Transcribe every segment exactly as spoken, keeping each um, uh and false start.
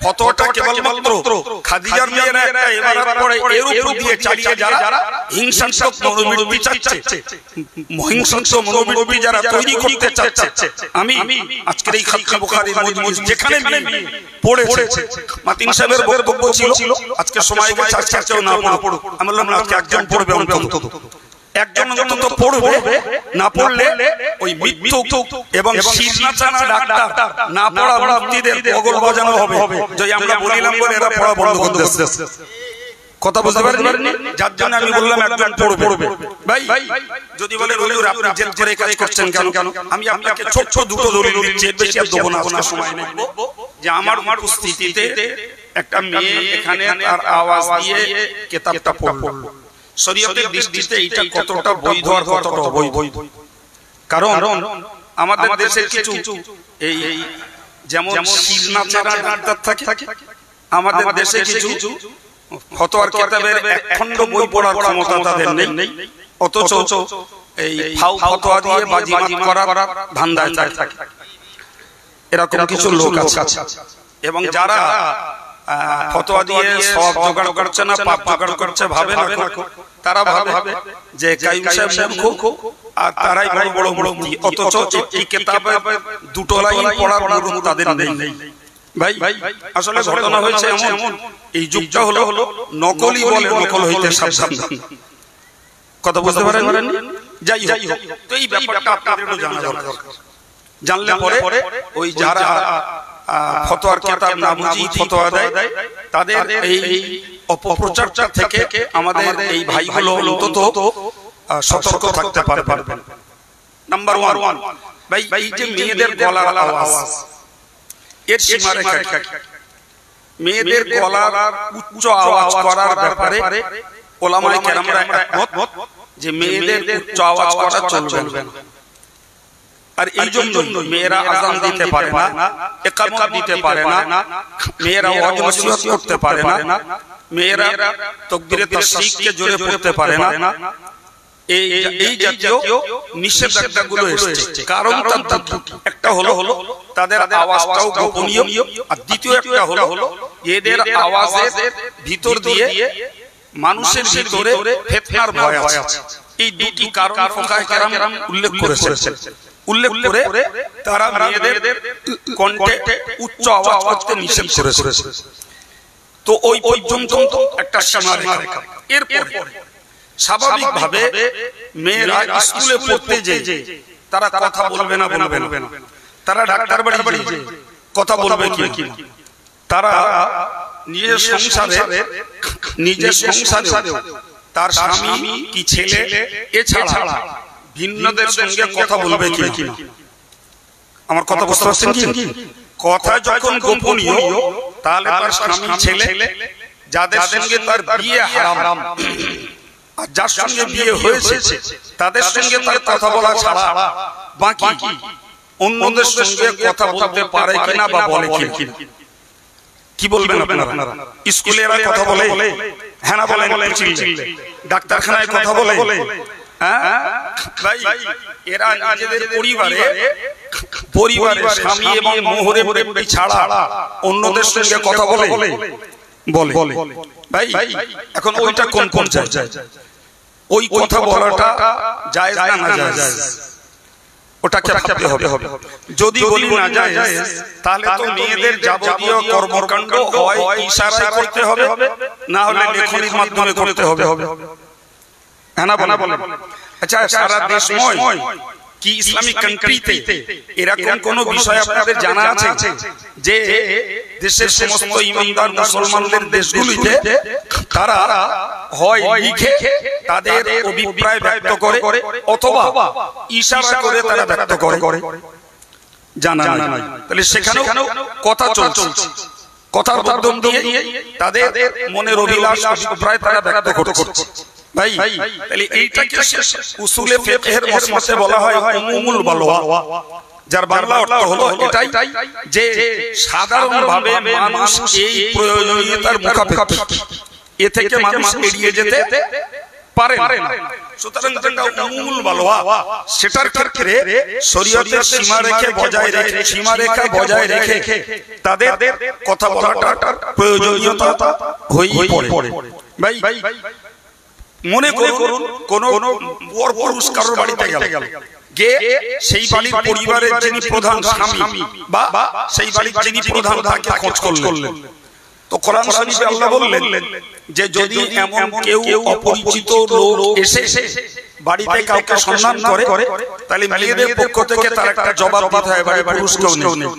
ফতোয়াটা কেবলমাত্র খাদিজার মেয়েরা একটা ইবারত পড়ে এর উপর দিয়ে চালিয়ে যারা হিংসাত্মক মনোবৃত্তি চাচ্ছে, হিংসাত্মক মনোবৃত্তি যারা তৈরি করতে চাচ্ছে, আমি আজকের এই খাতনা বুখারীর মজলিস যেখানে পড়েছে মাতিন সাহেবের বক্তব্য ছিল, আজকে সময় গেছে আজকে না পড়ো, আমি বললাম না আজকে একজন পড়বে অন্তত একজন অন্তত পড়বে, না পড়লে ওই মৃত্যু এবং শিরনাচানা ডাক্তার না পড়া মুক্তিদের বগল বাজানো হবে, যে আমরা বলিলাম বলে এরা পড়া বন্ধ করে দিচ্ছে। কথা বুঝতে পারেননি? যার জন্য আমি বললাম একজন পড়বে। ভাই যদি বলে হুজুর আপনি জেল করে কাজ করছেন কেন, আমি আপনাকে ছোট ছোট দুটো দলিল দিচ্ছি, এর বেশি আর দেব না, আজকে সময় নেই। যে আমার উপস্থিতিতে একটা মেয়ে এখানে তার আওয়াজ দিয়ে কিতাবটা পড়লো, শরীয়তের দৃষ্টিতে এটা কতটা বৈধ আর কতটা অবৈধ? কারণ আমাদের দেশে কিছু এই যেমন শিরনাচানা ডাক্তার থাকে, আমাদের দেশে কিছু ফতোয়ার কিতাবের এক খণ্ড বই পড়ার ক্ষমতা তাদের নেই, অথচ এই ফাও ফতোয়া দিয়ে বাজিমাত করার ধান্দায় থাকে। এরকম কিছু লোক আছে এবং যারা ফতোয়া দিয়ে সওয়াব জোগাড় করছে না পাপ জোগাড় করছে ভাবে না, তারা ভাবে যে কাইয়ুম সাহেব মূর্খ আর তারাই বড় বড় বড় মুফতি, অথচ এই কিতাবে দুটো লাইন পড়ার মূর্খ তাদের নেই। ভাই আসলে ঘটনা হয়েছে এমন, এই যুগটা হলো নকলি বলে নকল হইতে সাবধান। কথা বুঝতে পারেন? যাই হোক, তো এই ব্যাপারটা আপনাদের একটু জানা দরকার। জানলে পরে ওই যারা ফতোয়ার কিতাব না বুঝি ফতোয়া দেয় তাদের এই অপপ্রচারটা থেকে আমাদের এই ভাইগুলো অন্তত সতর্ক থাকতে পারবেন। নাম্বার ওয়ান, ভাই এই যে মেয়েদের গলার আওয়াজ, এর সীমারেখা কি? মেয়েদের গলার উচ্চ আওয়াজ করার ব্যাপারে ওলামায়ে কেরামরা একমত যে মেয়েদের উচ্চ আওয়াজ করা চলবে না। আর এই জন্য মেয়েরা আযান দিতে পারে না, ইকামত দিতে পারে না, মেয়েরা ওয়াজ নসিহত করতে পারে না, মেয়েরা তাকবীরে তাশরিককে জোরে পড়তে পারে না। এই এই জাতীয় নিষেধাজ্ঞাগুলো এসেছে। কারণ তার একটা হলো তাদের আওয়াজটাও গোপনীয়, আর দ্বিতীয় একটা হলো এদের আওয়াজের ভিতর দিয়ে মানুষের ভিতরে ফিতনার ভয় আছে। এই দুটি কারণ ফুকাহে কেরাম উল্লেখ করেছেন। উল্লেখ করে তারা মেয়েদের কণ্ঠে উচ্চ আওয়াজ করতে নিষেধ করেছে। তো ওই পর্যন্ত একটা সীমারেখা। এরপর স্বাভাবিকভাবে মেয়েরা স্কুলে পড়তে যে তারা কথা বলবে না বলবে না, তারা ডাক্তার বাড়ি যে কথা বলবে কি, তারা নিজের সংসারে নিজের সংসারে তার স্বামী কি ছেলে এছাড়া ভিন্নদের সঙ্গে কথা বলবে কি না। আমার কথা বুঝতে পারছেন কি? কথা যখন গোপনীয় তাহলে তার স্বামী ছেলে যাদের সঙ্গে তার বিয়ে হারাম আর যার সঙ্গে বিয়ে হয়েছে তাদের সঙ্গে তার কথা বলা ছাড়া বাকি অন্যদের সঙ্গে কথা বলতে পারে কিনা বা বলে কিনা। কি বলবেন আপনারা? স্কুলে এরা কথা বলে, হ্যাঁ না বলেন, ডাক্তারখানায় কথা বলে, ভাই এরা নিজেদের পরিবারে পরিবারে স্বামী এবং মোহরে প্রেমী ছাড়া অন্যদের সঙ্গে কথা বলে বলে ভাই। এখন ওইটা কোন কোন যায়? ওই কথা বলাটা জায়েজ না না জায়েজ? ওটাকে ভাবতে হবে। যদি বলি না জায়েজ তাহলে তো মেয়েদের যাবতীয় কর্মকাণ্ড হয় ইশারায় করতে হবে, না হলে লেখনির মাধ্যমে করতে হবে। হ্যাঁ না বলেন? আচ্ছা, সারা দেশময় কি ইসলামিক কান্ট্রিতে এরকম কোন বিষয় আপনাদের জানা আছে যে দেশের সমস্ত ইমানদার মুসলমানদের দেশগুলিতে তারা হয় লিখে তাদের অভিপ্রায় ব্যক্ত করে অথবা ইশারা করে তারা ব্যক্ত করে? জানা নাই। তাহলে সেখানেও কথা চলছে, কথার মাধ্যম দিয়ে তাদের মনের অভিলাষ অভিপ্রায় তারা ব্যক্ত করছে। ভাই তাহলে এইটাকে উসুলে ফিকহের মসনদে বলা হয় উমুমুল বালওয়া, যার বাংলা অর্থ হলো এটাই যে সাধারণভাবে মানুষ এই প্রয়োজনীয়তার মুখাপেক্ষী, এ থেকে মানুষ এড়িয়ে যেতে পারে না। সুতরাং যেটা উমুল বালোয়া সেটার ক্ষেত্রে শরীয়তের সীমা রেখে বজায় রেখে সীমা রেখা বজায় রেখে তাদের কথা বলাটা প্রয়োজনীয়তা হয়েই পড়ে। ভাই মনে করুন কোন বর পুরুষ কারোর বাড়িতে গেল, গে সেই বাড়ির পরিবারের যিনি প্রধান স্বামী বা সেই বাড়ির যিনি প্রধান তাকে খোঁজ করলেন, তো কোরআন শরীফে আল্লাহ বললেন যে যদি এমন কেউ অপরিচিত লোক এসে বাড়িতে কাউকে সম্মান করে তাহলে মেয়েদের পক্ষ থেকে তার একটা জবাব দিতে হয়, বাড়ির পুরুষ কেউ নেই,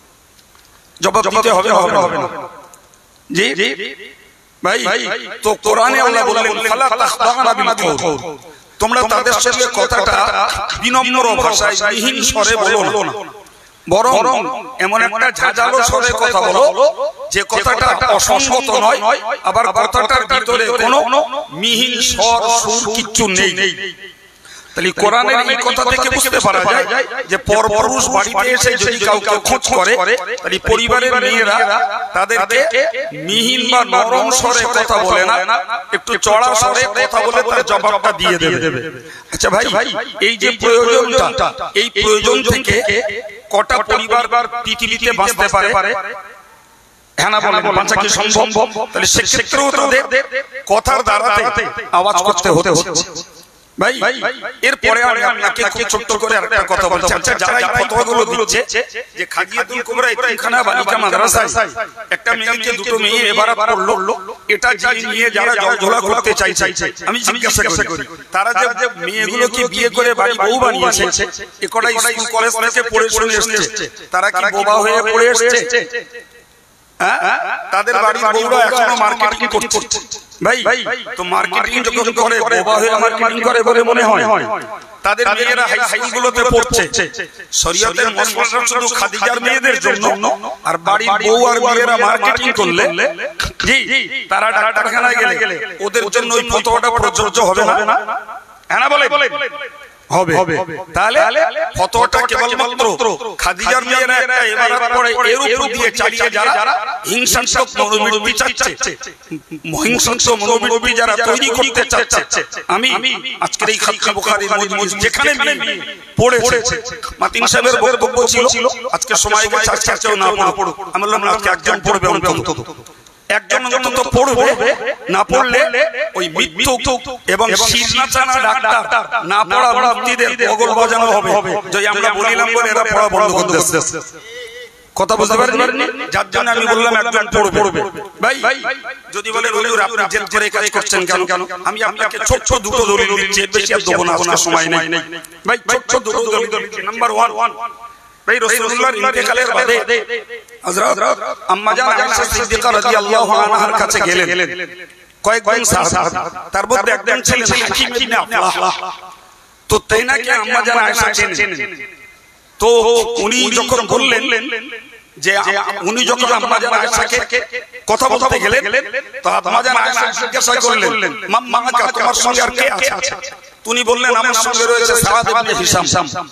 জবাব দিতে হবে হবে না। জি ভাই, তো কোরআনে আল্লাহ বললেন ফালা তাখদানা বিল কওল, তোমরা তাদের সঙ্গে কথাটা বিনম্র ভাষায় মিহিন স্বরে বলো না, বরং এমন একটা ঝাঁঝালো স্বরে কথা বলো যে কথাটা অসঙ্গত নয়, আবার কথাটার ভিতরে কোনো মিহিন স্বর সুর কিচ্ছু নেই। তাহলে কোরআনের এই কথা থেকে বুঝতে পারা যায় যে পরপুরুষ বাড়িতে এসে যদি কাউকে খোঁজ করে তাহলে পরিবারের মেয়েরা তাদেরকে মিহিন বা নরম স্বরে কথা বলে না, একটু চড়া স্বরে কথা বলে তার জবাবটা দিয়ে দেবে। আচ্ছা ভাই, এই যে প্রয়োজনটা, এই প্রয়োজন থেকে কটা পরিবার পৃথিবীতে বাঁচতে পারে? হ্যাঁ না বলে বাঁচা কি সম্ভব? তাহলে সেক্ষেত্রেও তাদের কথার দ্বারাতে আওয়াজ করতে হতে হচ্ছে। ভাই এরপরে আমি আপনাকে খুব ছোট্ট করে আরেকটা কথা বলছি। আচ্ছা, যারা এই ফতোয়াগুলো দিচ্ছে যে খাদিয়াতুল কুবরা এতিমখানা বালিকা মাদ্রাসায় একটা মেয়েকে দুটো মেয়ে এবারে পড়লো, এটা যিনি নিয়ে যারা জলঝোলা করতে চাইছে, আমি জিজ্ঞাসা করি তারা যে মেয়েগুলোকে বিয়ে করে বাড়ি বউ বানিয়েছে, এ কটা স্কুল কলেজ থেকে পড়ে শুনে এসেছে, তারা কি বোবা হয়ে পড়ে এসেছে? তাদের বাড়ির বউরা এখনো মার্কেটিং করছে। ভাই তো মার্কেটিং যখন করে বোবা হয়ে মার্কেটিং করে বলে মনে হয়? তাদের মেয়েরা হাই স্কুলগুলোতে পড়ছে। শরীয়তের মশলা শুধু খাদিজার মেয়েদের জন্য, আর বাড়ির বউ আর মেয়েরা মার্কেটিং করলে জি তারা ডাক্তারখানায় গেলে ওদের জন্য ওই ফতোয়াটা প্রযোজ্য হবে না? হ্যাঁ না বলে হবে। তাহলে ফতোয়াটা কেবলমাত্র খাদিজার মেয়েরা একটা ইবারত পড়ে এর উপর দিয়ে চালিয়ে যারা হিংসাত্মক মনোবৃত্তি চাচ্ছে, হিংসাত্মক মনোবৃত্তি যারা তৈরি করতে চাচ্ছে, আমি আজকের এই খালকা বুখারীর মজমুজ যেখানে পড়েছে মাতিন সাহেবের বক্তব্য ছিল, আজকে সময় গেছে আজকেও না পড়ো, আমি বললাম আজকে একজন পড়বে অন্তত, একজন অন্তত পড়বে, না পড়লে ওই মৃত্যু এবং শিরনাচানা ডাক্তার না পড়া মুক্তিদের বগল বাজানো হবে। যদি আমরা বলিলাম বলে এরা পড়া বন্ধ করে দিচ্ছে, কথা বুঝতে পারেননি? যার জন্য আমি বললাম একজন পড়বে। ভাই যদি বলে হুজুর আপনি জেদ করে কাজ করছেন কেন, আমি আপনাকে ছোট ছোট দুটো দলিল দিচ্ছি, বেশি আর দেব না, আপনার সময় নেই। ভাই ছোট ছোট দুটো দলিল দিচ্ছি। নাম্বার ওয়ান, ভাই রাসূলুল্লাহর ইন্তেকালের বাদে হযরত আম্মা জান আয়েশা সিদ্দিকা রাদিয়াল্লাহু আনহার কাছে গেলেন কয়েকজন সাহাবী, তার মধ্যে একজন ছিলেন হাকিম ইবনে আফলাহ। তো তাই নাকি আম্মা জান আয়েশা চেনেন। তো উনি যখন বললেন যে উনি যখন আম্মা জান আয়েশাকে কথা বলতে গেলেন, তো আম্মা জান আয়েশা জিজ্ঞাসা করলেন মাম্মা তোমার সঙ্গে আর কে আছে? উনি বললেন আমার সঙ্গে রয়েছে সাদ ইবনে হিশাম।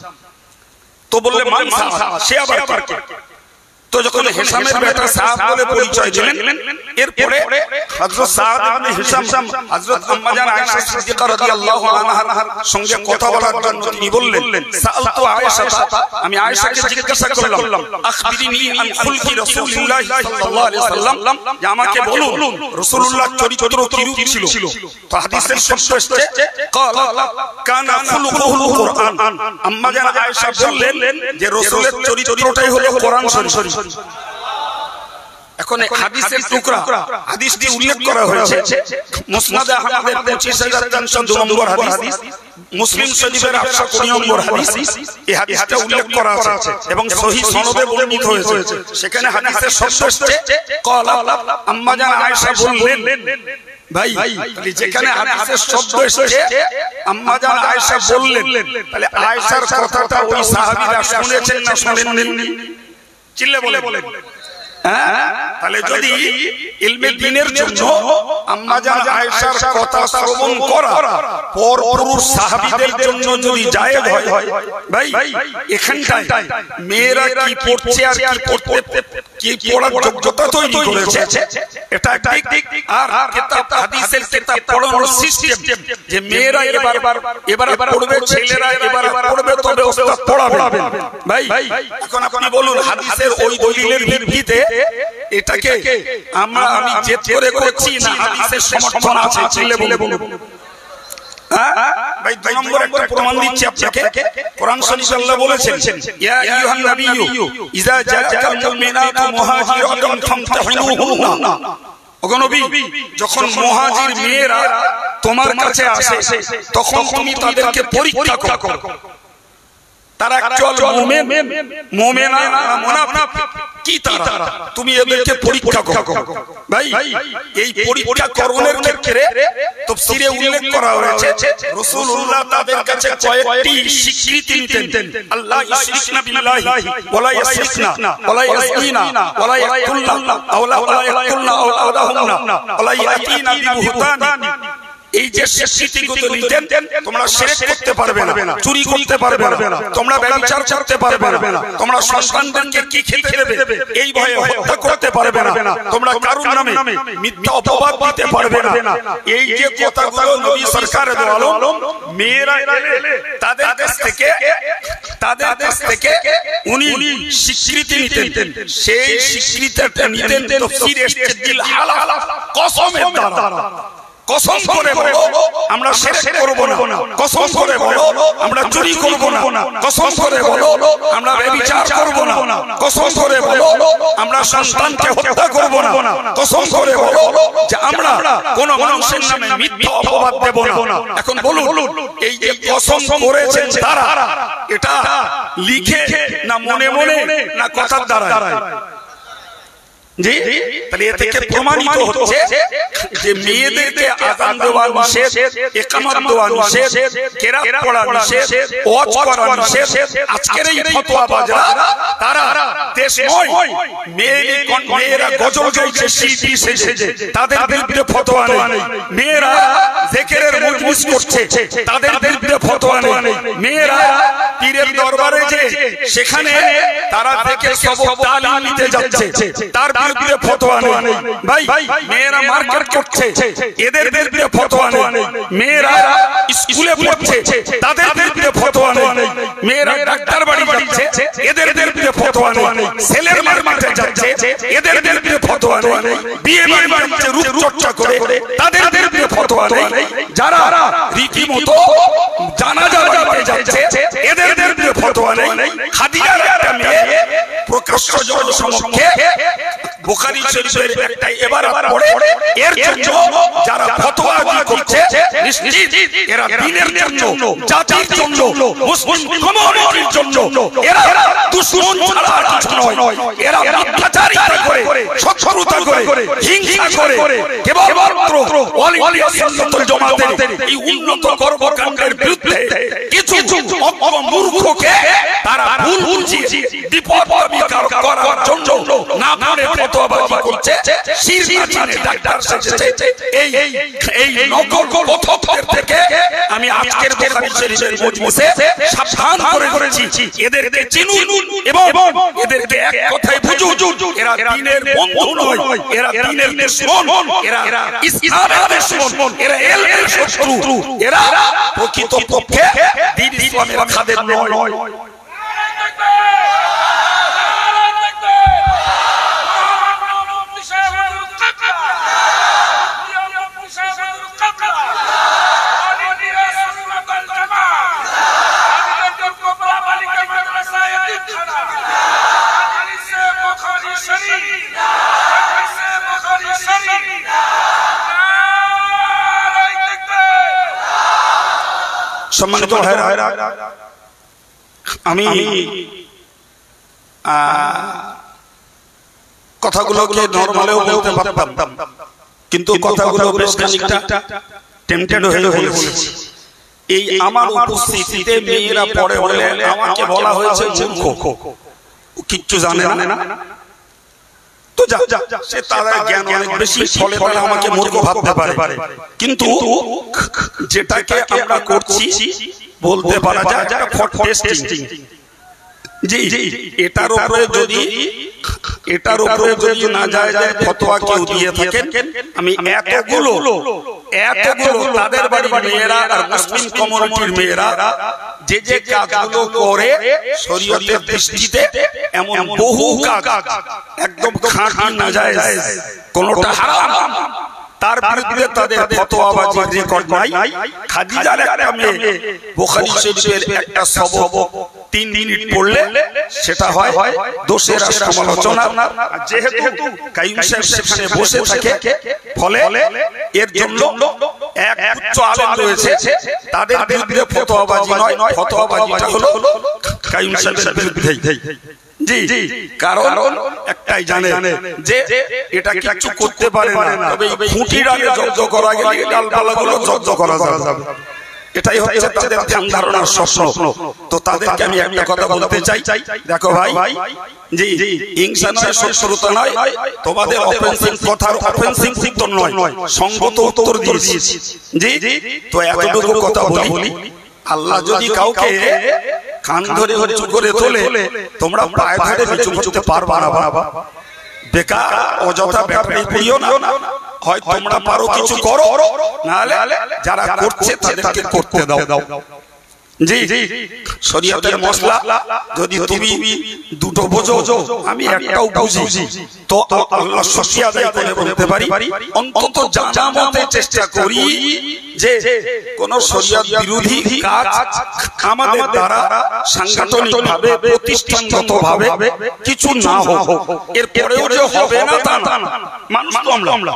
তো বললে মান সে আবার কে? তো যখন হিশামের বেটা সাদ বলে পরিচয় দিলেন, এরপরে হযরত সাদ ইবনে হিশাম হযরত আম্মা জান আয়েশা সিদ্দিকা রাদিয়াল্লাহু আনহার সঙ্গে কথা বলার জন্য তিনি বললেন সাআলতু আয়েশা, আমি আয়েশাকে জিজ্ঞাসা করলাম আখবিরিনি আন খুলকি রাসূলুল্লাহ সাল্লাল্লাহু আলাইহি ওয়াসাল্লাম, যে আমাকে বলুন রাসূলুল্লাহর চরিত্র কিরূপ ছিল। তো হাদিসের শব্দ এসেছে ক্বালা কানা খুলুকুল কুরআন। আম্মা জান আয়েশা বললেন যে রাসূলের চরিত্রটাই হলো কোরআন শরীফ। এখন হাদিসের টুকরা, হাদিসটি উল্লেখ করা হয়েছে মুসনাদে আহমদের পঁচিশ হাজার তিনশো দুই নম্বর হাদিস, মুসলিম শরীফের আটশো কুড়ি নম্বর হাদিস। এই হাদিসটা উল্লেখ করা আছে এবং সহিহ সনদে বর্ণিত হয়েছে। সেখানে হাদিসের শব্দ এসেছে ক্বালা আম্মা জান আয়েশা বললেন। ভাই যেখানে হাদিসের শব্দ এসেছে আম্মা জান আয়েশা বললেন, তাহলে আয়েশার কথাটা ওই সাহাবীরা শুনেছেন না শুনেননি? চিল্লে বলে বলে তাহলে যদি ইলমে দ্বীনের জন্য আম্মা জান আয়েশার কথা শ্রবণ করা পরপুরুষ সাহাবীদের জন্য যদি জায়েজ হয়, ভাই এখানটায় মেয়েরা কি পড়ছে আর কি পড়তে কি পড়ার যোগ্যতা তৈরি করেছে, এটা ঠিক। আর কিতাব হাদিসের কিতাব পড়ানোর সিস্টেম যে মেয়েরা এবার এবার পড়বে, ছেলেরা এবার পড়বে, তবে ওস্তাদ পড়াবে। ভাই এখন আপনি বলুন হাদিসের ওই দলিলের ভিত্তিতে এটাকে আমরা আমি জেদ করে করছি না হাদিসের সমর্থন আছে ছেলে বলে বলবো? ভাই দুই নম্বর একটা প্রমাণ দিচ্ছি আপনাকে। কোরআন শরীফে আল্লাহ বলেছেন ইয়া আইয়ুহান নাবিয়্যু ইযা জাআকাল মুমিনাতু মুহাজিরাতুন ফামতাহিনুহুন্না। ওগো নবী, যখন মুহাজির মেয়েরা তোমার কাছে আসে তখন তুমি তাদেরকে পরীক্ষা করো। তারা অ্যাকচুয়াল মুমিন, মুমিনা না মুনাফিক, কি তারা, তুমি এদেরকে পরীক্ষা করো। ভাই এই পরীক্ষা করণের ক্ষেত্রে তাফসীরে উল্লেখ করা হয়েছে রাসূলুল্লাহ তাদের কাছে কয়েকটি স্বীকৃতি নিতেন। আল্লাহ ইশরিকনা বিল্লাহি ওয়ালা ইয়াসরিকনা ওয়ালা ইয়াসরিনা ওয়ালা ইয়াকুলনা ওয়ালা ইয়াকুলনা আওলাহুন্না ওয়ালা ইয়াতিনা বিবুহতান। এই যে স্বীকৃতিগুলো নিতেন, তোমরা শিরক করতে পারবে না, চুরি করতে পারবে না, তোমরা ব্যভিচার করতে পারবে না, তোমরা সন্তানদেরকে কি খেতে দেবে এই ভয়ে হত্যা করতে পারবে না, তোমরা কারুর নামে মিথ্যা অপবাদ দিতে পারবে না। এই যে কথাগুলো নবী সরকার দো আলম মেয়েরা এলে তাদের কাছ থেকে তাদের কাছ থেকে উনি স্বীকৃতি নিতেন। সেই স্বীকৃতিটা নিতেন তাফসীর ইস্তিদলাল হালাল কসমের দ্বারা। কসম করে বলো আমরা শিরক করব না, কসম করে বলো আমরা চুরি করব না, কসম করে বলো আমরা ব্যভিচার করব না, কসম করে বলো আমরা সন্তানকে হত্যা করব না, কসম করে বলো যে আমরা কোন মানুষের নামে মিথ্যা অপবাদ দেব না। এখন বলুন এই যে কসম করেছেন তারা, এটা লিখে না মনে মনে না কথার দ্বারা? জি, তাহলে এ থেকে প্রমাণিত হচ্ছে যে মেয়েদেরকে আযান দেওয়া নিষেধ, ইকামত দেওয়া নিষেধ, কিরাত পড়া নিষেধ, ওয়াজ করা নিষেধ। আজকের এই ফতোয়াবাজরা তারা দেশ নয়, মেয়েরা গজল গাইছে শিল্পী সেজে, তাদের বিরুদ্ধে ফতোয়া নেই। মেয়েরা জিকিরের মজলিস করছে, তাদের বিরুদ্ধে ফতোয়া নেই। মেয়েরা পীরের দরবারে যে সেখানে তারা জিকির সবক তালিম নিতে যাচ্ছে, তার বিরুদ্ধে ফতোয়া নেই। ভাই মেয়েরা মার্কেট করছে, এদের বিরুদ্ধে ফতোয়া নেই। মেয়েরা স্কুলে পড়ছে, তাদের বিরুদ্ধে ফতোয়া নেই। মেয়েরা ডাক্তার বাড়ি যাচ্ছে, এদের বিরুদ্ধে ফতোয়া নেই। ছেলের মাঠে যাচ্ছে, এদের বিরুদ্ধে ফতোয়া নেই। বিয়ে বাড়িতে রূপ চর্চা করে, তাদের বিরুদ্ধে ফতোয়া নেই। যারা রীতিমতো জানাজা বাড়িতে যাচ্ছে, এদের বিরুদ্ধে ফতোয়া নেই। খাদিজার একটা মেয়ে প্রকাশ্য জনসমক্ষে বুখারী শরীফের একটা ইবারত পড়ে, এর জন্য যারা ফতোয়াবাজি করছে নিশ্চিত এরা দ্বীনের জন্য, জাতির জন্য, মুসলিম কমিউনিটির জন্য এরা দুশমন ছাড়া আর কিছু নয়। এরা মিথ্যাচারিতা করে, শত্রুতা করে, হিংসা করে, কেবলমাত্র ওয়ালি সুন্নাতুল জামাতের এই উন্নত কর্মকাণ্ডের বিরুদ্ধে কিছু মূর্খকে তারা ভুল বুঝিয়ে বিপদগামী করার জন্য না পড়ে ফতোয়াবাজি করছে, শিরমাচারে ডাক্তার সেজেছে। এই এই নকল কথকদের থেকে আমি আজকের বুখারী শরীফের মজলিসে সাবধান করে করেছি, এদেরকে চিনুন এবং এদেরকে এক কথায় বুঝুন, এরা দ্বীনের বন্ধু নয়, এরা দ্বীনের দুশমন, এরা ইসলামের দুশমন, এরা ইলমের শত্রু, এরা প্রকৃতপক্ষে দ্বীন ইসলামের খাদেম নয়। সম্মানিত ভাইরা, আমি কথাগুলোকে নরমালেও বলতে পারতাম, কিন্তু কথাগুলো বেশ খানিকটা টেম্পটেড হয়ে বলেছি। এই আমার উপস্থিতিতে মেয়েরা পড়ে বলে আমাকে বলা হয়েছে মূর্খ, কিচ্ছু জানে না। তো যা সে তাদের জ্ঞান অনেক বেশি, ফলে তারা আমাকে মূর্খ ভাবতে পারে, কিন্তু যেটাকে আমরা করছি বলতে পারা যায় একটা ফর টেস্টিং। জি এটার উপরে যদি এটার উপরে যদি না যায় যায় ফতোয়া কেউ দিয়ে থাকেন, আমি এতগুলো এতগুলো তাদের বাড়ির মেয়েরা আর মুসলিম কমিউনিটির মেয়েরা যে যে কাজগুলো করে শরীয়তের দৃষ্টিতে এমন বহু কাজ একদম খাঁটি না যায়, কোনটা হারাম, তার বিরুদ্ধে তাদের ফতোয়াবাজির রেকর্ড নাই। খাদিজার একটা মেয়ে বুখারী শরীফের একটা সবক তিন মিনিট পড়লে সেটা হয় দোষের সমালোচনা। যেহেতু কাইয়ুম সাহেব সেখানে বসে থাকে, ফলে এর জন্য এক উচ্চ আলেম রয়েছে, তাদের বিরুদ্ধে ফতোয়াবাজি নয়, ফতোয়াবাজিটা হলো কাইয়ুম সাহেবের বিরুদ্ধেই। জি কারণ একটাই জানে যে এটা কিছু করতে পারে না, তবে খুঁটির আগে জব্দ করা গেলে ডালপালাগুলো জব্দ করা যাবে, এটাই হচ্ছে তাদের ধ্যান ধারণার স্বপ্ন। তো তাদেরকে আমি একটা কথা বলতে চাই, দেখো ভাই, জি হিংসা নয়, শত্রুতা নয়, তোমাদের অফেন্সিভ কথার অফেন্সিভ উত্তর নয়, সঙ্গত উত্তর দিয়েছি। জি তো এতটুকু কথা বলি, আল্লাহ যদি কাউকে কান ধরে উঁচু করে তোলে, তোমরা পায়ে ধরে নিচু করতে পারবা না বাবা, বেকার অযথা ব্যাপারে করিও না। হয় তোমরা পারো কিছু করো, নাহলে যারা করছে তাদেরকে করতে দাও। জি শরীয়তের মশলা যদি তুমি দুটো বোঝো, আমি একটাও বুঝি, তো আল্লাহ শুকরিয়া আদায় করে বলতে পারি অন্তত জানা মতে চেষ্টা করি যে কোন শরীয়ত বিরোধী কাজ আমাদের দ্বারা সাংগঠনিকভাবে প্রতিষ্ঠানগতভাবে কিছু না হোক। এর পরেও যে হবে না তা না, মানুষ তো আমরা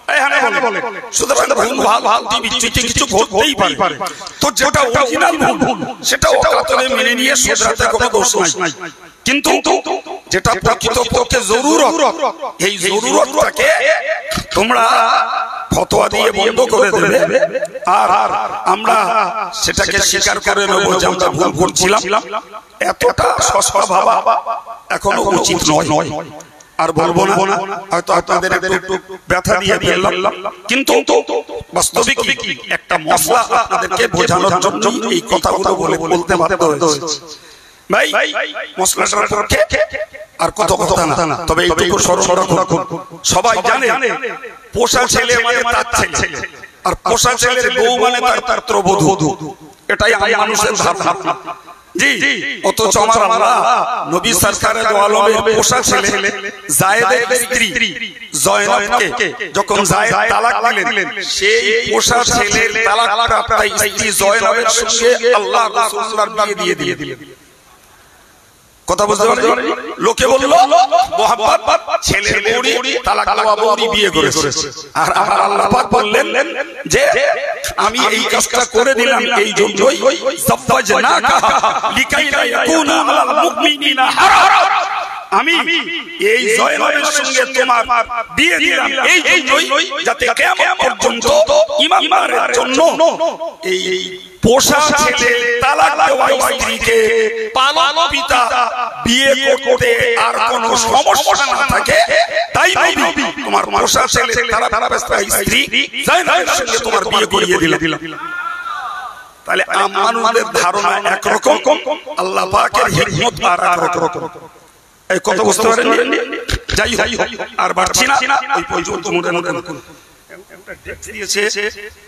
সুতরাং ভুল ভাল ভাল বিচ্যুতি কিছু ঘটতেই পারে, তো যেটা অরিজিনাল ভুল সেটা অকাতরে মেনে নিয়ে শুধরাতে কোনো দোষ নাই। কিন্তু যেটা প্রকৃতপক্ষে জরুরত, এই জরুরতটাকে তোমরা ফতোয়া দিয়ে বন্ধ করে দেবে, আর আমরা সেটাকে স্বীকার করে নেব যে আমরা ভুল করছিলাম, এতটা সস্তা ভাবা এখনো উচিত নয়। আর বলবো না, হয়তো আপনাদের একটু ব্যথা দিয়ে ফেললাম, কিন্তু বাস্তবিক একটা মশলা আপনাদেরকে বোঝানোর জন্য এই কথাগুলো বলে বলতে বাধ্য হয়েছে। ভাই মশলাটার পক্ষে আর কত কথা না, তবে এইটুকু স্মরণ রাখুন, সবাই জানে পোষা ছেলে মানে তার ছেলে, আর পোষা ছেলের বউ মানে তার পুত্রবধূ, এটাই মানুষের ধারণা। জি অথচ আমার আল্লাহ নবী সরকারে দো আলমের পোষা ছেলে যায়েদের স্ত্রী জয়নবকে যখন যায়েদ তালাক দিলেন, সেই পোষা ছেলের তালাকপ্রাপ্ত স্ত্রী জয়নবের সঙ্গে আল্লাহ রাসূলুল্লাহর বিয়ে দিয়ে দিলেন। কথা বুঝতে পারছেন? লোকে বলল মোহাম্মদ ছেলের বউরি তালাক দেওয়া বউরি বিয়ে করেছে, আর আমার আল্লাহ পাক বললেন যে আমি এই কাজটা করে দিলাম এই জন্যই যাওয়াজনাকা লিকাই লা ইয়াকুনা আলাল মুমিনিনা হারাজ, আমি এই জয়নবের সঙ্গে তোমার বিয়ে দিলাম এই জন্যই যাতে কিয়ামত পর্যন্ত ইমানদারের জন্য এই পোষা ছেলে তালাক দেওয়া স্ত্রীকে পালক পিতা বিয়ে করতে আর কোনো সমস্যা না থাকে, তাই নবী তোমার পোষা ছেলে তালাক দেওয়া স্ত্রী জয়নবের সঙ্গে তোমার বিয়ে করিয়ে দিলাম। তাহলে আমাদের ধারণা একরকম, আল্লাহ পাকের হিকমত আর একরকম। এই কথা বুঝতে পারেন? যাই হোক আর বাড়ছি না, ওই পর্যন্ত মনে মনে দিয়েছে